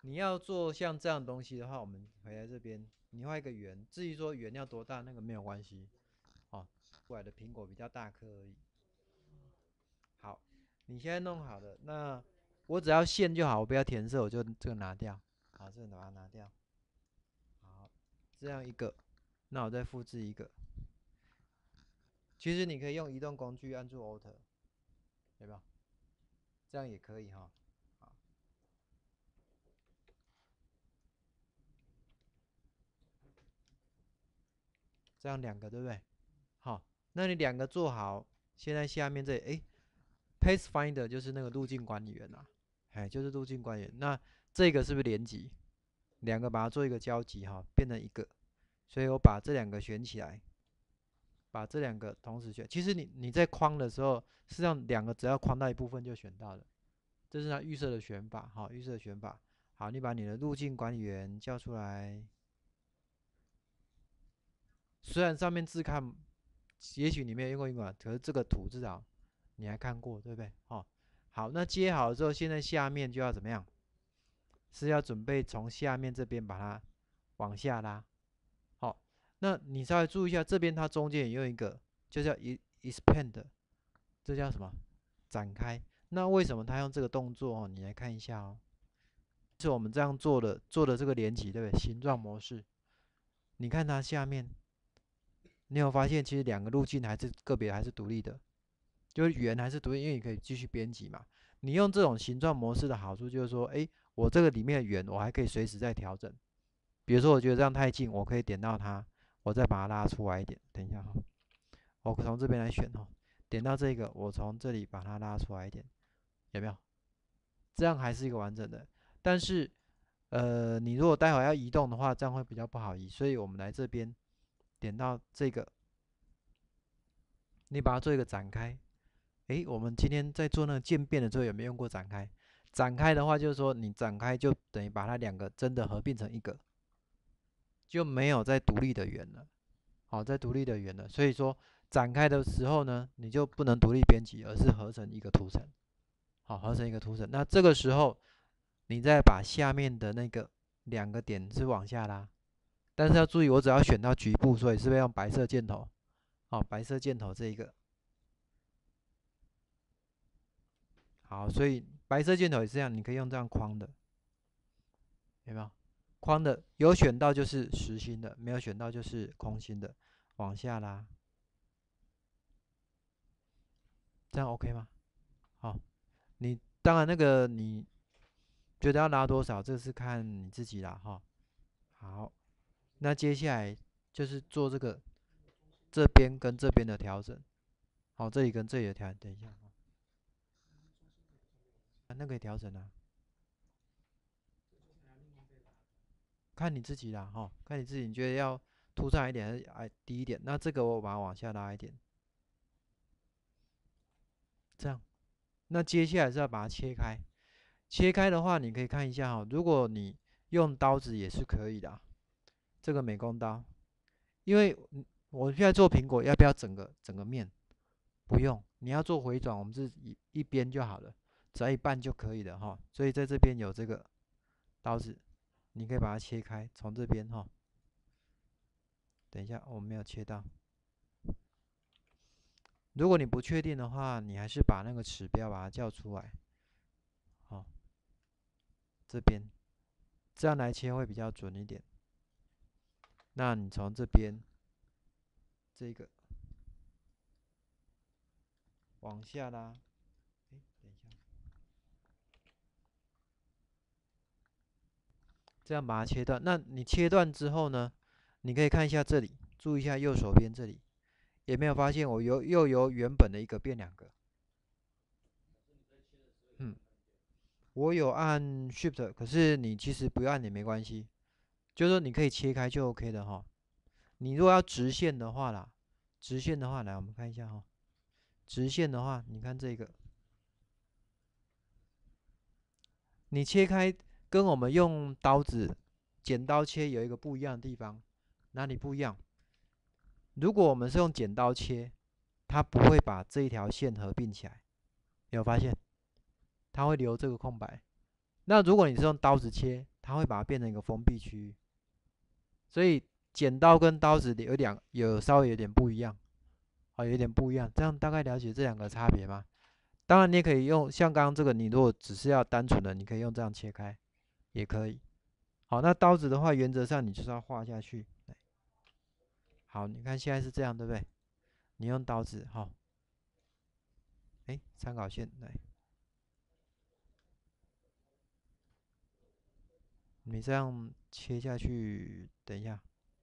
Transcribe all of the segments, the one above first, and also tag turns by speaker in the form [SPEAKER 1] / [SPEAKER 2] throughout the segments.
[SPEAKER 1] 你要做像这样的东西的话，我们回来这边，你画一个圆，至于说圆要多大，那个没有关系，哦，出来的苹果比较大颗而已。好，你现在弄好了，那我只要线就好，我不要填色，我就这个拿掉。好，这个把它拿掉。好，这样一个，那我再复制一个。其实你可以用移动工具按住 Alt，有没有？这样也可以哈。好，这样两个对不对？好，那你两个做好，现在下面这里，Pathfinder 就是那个路径管理员啊，就是路径管理员。那这个是不是连级？两个把它做一个交集哈，变成一个。所以我把这两个选起来，把这两个同时选。其实你在框的时候，实际上两个只要框到一部分就选到了，这是它预设的选法。好，预设的选法。好，你把你的路径管理员叫出来。虽然上面字看，也许你没有用过英文，可是这个图至少你还看过，对不对？哦，好，那接好了之后，现在下面就要怎么样？是要准备从下面这边把它往下拉。好，那你稍微注意一下，这边它中间也有一个，就叫 expand，这叫什么？展开。那为什么它用这个动作哦？你来看一下哦，是我们这样做的这个连起，对不对？形状模式，你看它下面，你有发现其实两个路径还是个别还是独立的，就是圆还是独立，因为你可以继续编辑嘛。你用这种形状模式的好处就是说，我这个里面的圆我还可以随时再调整。比如说我觉得这样太近，我可以点到它，我再把它拉出来一点。等一下哈，我从这边来选哈，点到这个，我从这里把它拉出来一点，有没有？这样还是一个完整的。但是你如果待会要移动的话，这样会比较不好移，所以我们来这边点到这个，你把它做一个展开。我们今天在做那个渐变的时候有没有用过展开？展开的话，就是说你展开就等于把它两个真的合并成一个，就没有再独立的圆了。好，再独立的圆了。所以说展开的时候呢，你就不能独立编辑，而是合成一个图层。好，合成一个图层。那这个时候你再把下面的那个两个点是往下拉，但是要注意，我只要选到局部，所以是不是用白色箭头？好，白色箭头这一个。好，所以白色箭头也是这样，你可以用这样框的，有没有？框的有选到就是实心的，没有选到就是空心的，往下拉，这样 OK 吗？好，你当然那个你觉得要拉多少，这是看你自己啦哈。好，那接下来就是做这个这边跟这边的调整。好，这里跟这里的调整，等一下，那可以调整啊，看你自己啦哈，看你自己，你觉得要凸上来一点还是低一点？那这个我把它往下拉一点，这样。那接下来是要把它切开，切开的话，你可以看一下哈，如果你用刀子也是可以的，这个美工刀，因为我现在做苹果，要不要整个面？不用，你要做回转，我们是一边就好了，只要一半就可以了哈。所以在这边有这个刀子，你可以把它切开，从这边哈。等一下，我没有切到。如果你不确定的话，你还是把那个尺标把它叫出来，好，这边这样来切会比较准一点。那你从这边这个往下拉，等一下，这样把它切断。那你切断之后呢，你可以看一下这里，注意一下右手边这里，有没有发现我又由原本的一个变两个？嗯，我有按 Shift，可是你其实不按也没关系，就是说你可以切开就 OK 的哈。你如果要直线的话啦，直线的话，来我们看一下哈，直线的话，你看这个，你切开跟我们用刀子、剪刀切有一个不一样的地方，哪里不一样？如果我们是用剪刀切，它不会把这一条线合并起来，有发现？它会留这个空白。那如果你是用刀子切， 它会把它变成一个封闭区域。所以剪刀跟刀子有稍微有点不一样，有点不一样。这样大概了解这两个差别吗？当然，你也可以用像刚刚这个，你如果只是要单纯的，你可以用这样切开，也可以。好，那刀子的话，原则上你就是要画下去。好，你看现在是这样，对不对？你用刀子，好，参考线来，你这样切下去，等一下。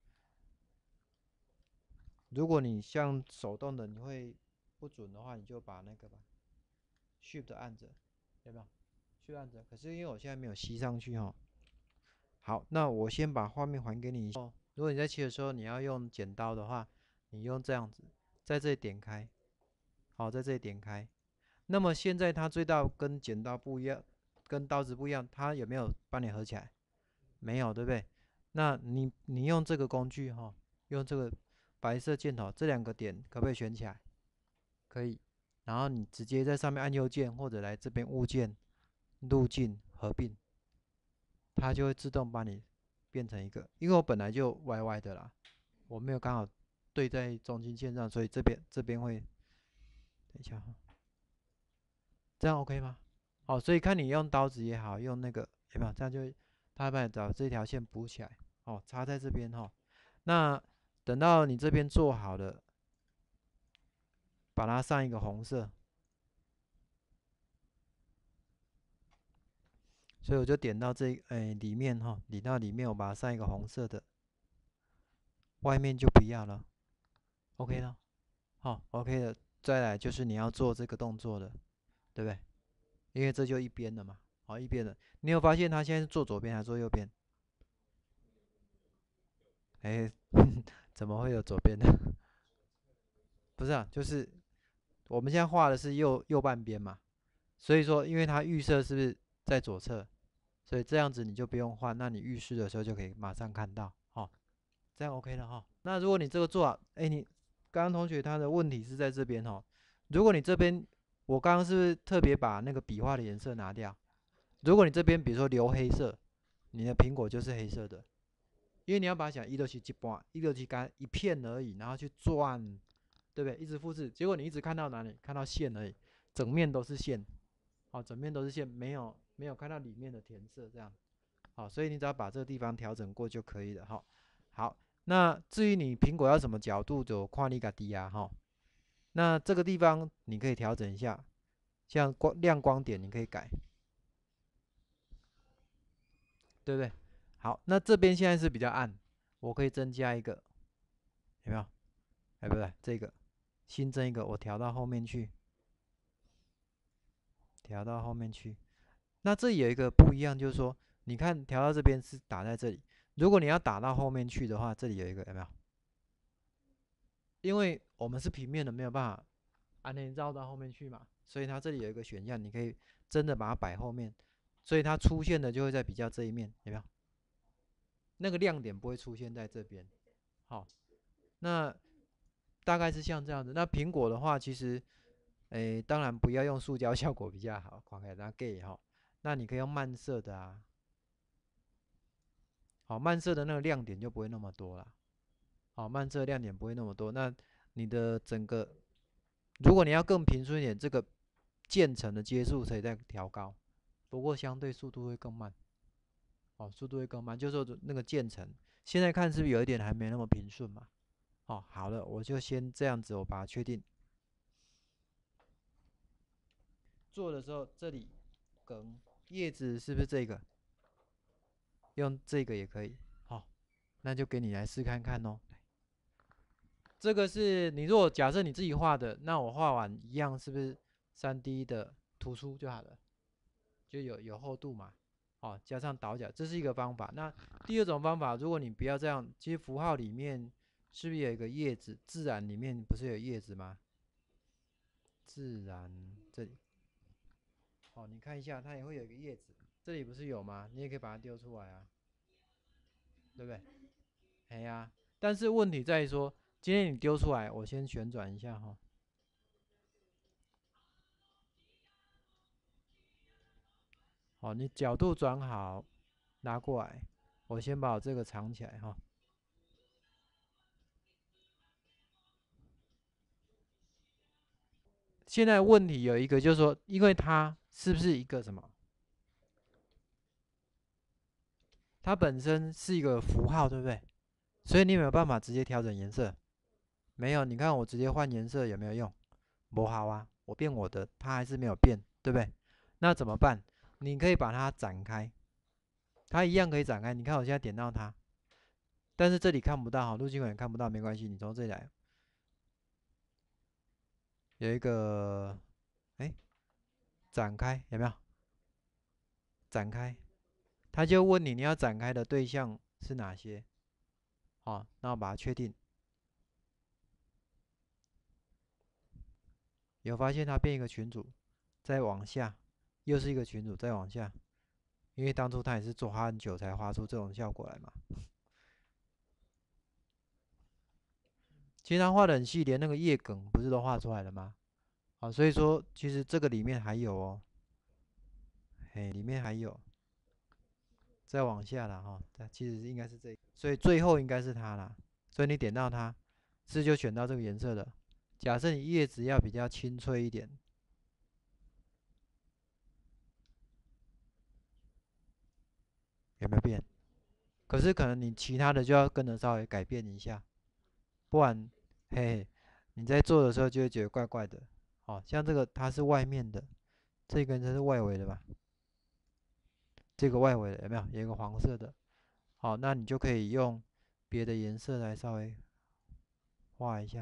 [SPEAKER 1] 如果你像手动的，你会不准的话，你就把那个吧，Shift 按着，有没有？Shift 按着。可是因为我现在没有吸上去哦。好，那我先把画面还给你。如果你在切的时候，你要用剪刀的话，你用这样子，在这里点开，好，在这里点开。那么现在它最大跟剪刀不一样，跟刀子不一样，它有没有帮你合起来？没有，对不对？那你用这个工具哈，用这个白色箭头，这两个点可不可以选起来？可以。然后你直接在上面按右键，或者来这边物件、路径合并，它就会自动帮你变成一个。因为我本来就歪歪的啦，我没有刚好对在中心线上，所以这边会，等一下哈，这样 OK 吗？好，所以看你用刀子也好，用那个有没有？这样就它帮你找这条线补起来，哦，插在这边哈。那等到你这边做好了，把它上一个红色，所以我就点到里面哈，点到里面，我把它上一个红色的，外面就不要了，OK 了，好，OK 的。再来就是你要做这个动作的，对不对？因为这就一边的嘛，好，一边的。你有发现他现在是做左边还是做右边？哎，怎么会有左边的？不是啊，就是我们现在画的是右半边嘛，所以说因为它预设是不是在左侧，所以这样子你就不用画，那你预示的时候就可以马上看到，好，这样 OK 了哈。那如果你这个做好，你刚刚同学他的问题是在这边哈，如果你这边我刚刚是不是特别把那个笔画的颜色拿掉？如果你这边比如说留黑色，你的苹果就是黑色的，因为你要把它想167一半，167干一片而已，然后去转，对不对？一直复制，结果你一直看到哪里？看到线而已，整面都是线，好，整面都是线，没有看到里面的填色，这样，好，所以你只要把这个地方调整过就可以了，哈。好，那至于你苹果要什么角度，就看你自己啊，哈。那这个地方你可以调整一下，像亮光点你可以改，对不对？好，那这边现在是比较暗，我可以增加一个，有没有？不对，这个新增一个，我调到后面去，调到后面去。那这里有一个不一样，就是说，你看调到这边是打在这里，如果你要打到后面去的话，这里有一个有没有？因为我们是平面的，没有办法按内绕到后面去嘛，所以它这里有一个选项，你可以真的把它摆后面，所以它出现的就会在比较这一面，有没有？那个亮点不会出现在这边。好，那大概是像这样子。那苹果的话，其实，当然不要用塑胶效果比较好，看起来它 gay 哈。那你可以用慢色的啊，好，慢色的那个亮点就不会那么多了。好，慢色亮点不会那么多。那你的整个，如果你要更平顺一点，这个渐层的接数可以再调高，不过相对速度会更慢。哦，速度会更慢，就是说那个渐层，现在看是不是有一点还没那么平顺嘛？哦，好了，我就先这样子，我把它确定。做的时候，这里梗叶子是不是这个？用这个也可以。好，那就给你来试看看哦。这个是你如果假设你自己画的，那我画完一样是不是3D 的突出就好了？就有厚度嘛。哦，加上倒角，这是一个方法。那第二种方法，如果你不要这样，其实符号里面是不是有一个叶子？自然里面不是有叶子吗？自然这里，哦，你看一下，它也会有一个叶子，这里不是有吗？你也可以把它丢出来啊，对不对？哎呀，但是问题在于说，今天你丢出来，我先旋转一下哈。好，你角度转好， 拉过来，我先把我这个藏起来哈。现在问题有一个，就是说，因为它是不是一个什么？它本身是一个符号，对不对？所以你有没有办法直接调整颜色？没有，你看我直接换颜色有没有用？不好啊，我变我的，它还是没有变，对不对？那怎么办？你可以把它展开，它一样可以展开。你看我现在点到它，但是这里看不到哈，路径管看不到，没关系，你从这里来，有一个，哎，展开有没有？展开，他就问你要展开的对象是哪些？好，那我把它确定。有发现它变一个群组，再往下又是一个群组，再往下，因为当初他也是做花很久才画出这种效果来嘛。其实他画的很细，连那个叶梗不是都画出来了吗？好，所以说其实这个里面还有哦，嘿，里面还有，再往下了哈，其实应该是这个，所以最后应该是它啦。所以你点到它，是就选到这个颜色的。假设你叶子要比较清脆一点，有没有变？可是可能你其他的就要跟着稍微改变一下，不然，嘿嘿，你在做的时候就会觉得怪怪的。好，像这个它是外面的，这根它是外围的吧？这个外围的有没有？有一个黄色的。好，那你就可以用别的颜色来稍微画一下，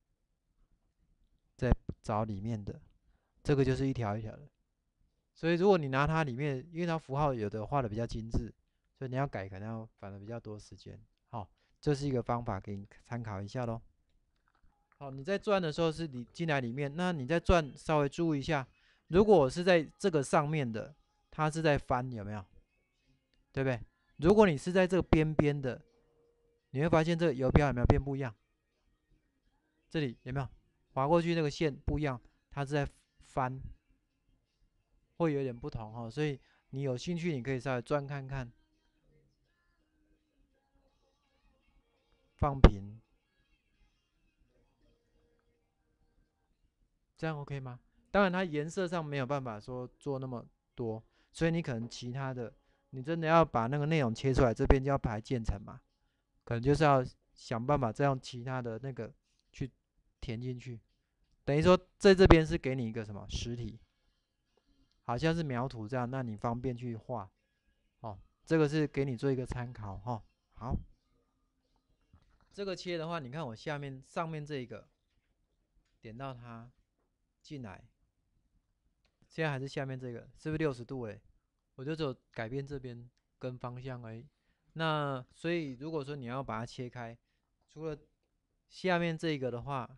[SPEAKER 1] 再找里面的，这个就是一条一条的。所以如果你拿它里面，因为它符号有的画的比较精致，所以你要改可能要反而比较多时间。好，这是一个方法给你参考一下咯。好，你在转的时候是你进来里面，那你在转稍微注意一下，如果我是在这个上面的，它是在翻，有没有？对不对？如果你是在这个边边的，你会发现这个游标有没有变不一样？这里有没有划过去那个线不一样？它是在翻，会有点不同哦。所以你有兴趣，你可以稍微转看看，放平，这样 OK 吗？当然，它颜色上没有办法说做那么多，所以你可能其他的，你真的要把那个内容切出来，这边就要排渐层嘛，可能就是要想办法再用其他的那个去填进去。等于说在这边是给你一个什么实体，好像是描图这样，那你方便去画哦。这个是给你做一个参考哈、哦。好，这个切的话，你看我下面上面这一个点到它进来，现在还是下面这个，是不是60度？我就只有改变这边跟方向而已。那所以如果说你要把它切开，除了下面这个的话，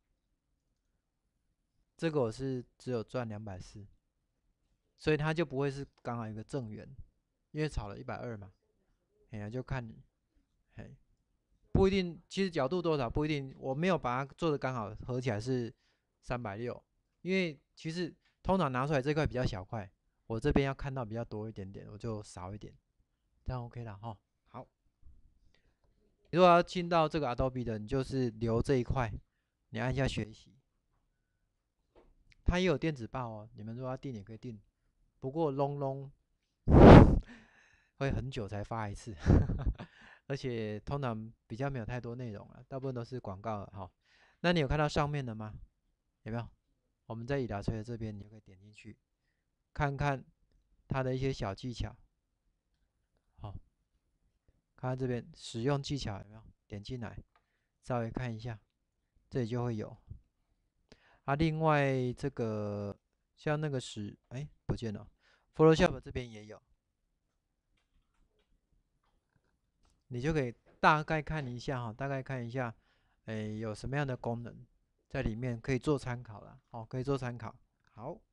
[SPEAKER 1] 这个我是只有赚240，所以它就不会是刚好一个正圆，因为炒了120嘛。哎呀，就看你，嘿，不一定，其实角度多少不一定，我没有把它做的刚好合起来是360，因为其实通常拿出来这块比较小块，我这边要看到比较多一点点，我就少一点，这样 OK 了哈。好，如果要进到这个 Adobe 的，你就是留这一块，你按一下学习，它也有电子报哦，你们如果要订也可以订，不过隆隆会很久才发一次，而且通常比较没有太多内容了，大部分都是广告了哈。那你有看到上面的吗？有没有？我们在以达吹的这边，你就可以点进去看看它的一些小技巧。好，看看这边使用技巧有没有？点进来，稍微看一下，这里就会有。啊，另外这个像那个不见了，Photoshop 这边也有，你就可以大概看一下哈，大概看一下，有什么样的功能在里面可以做参考啦，可以做参考。好。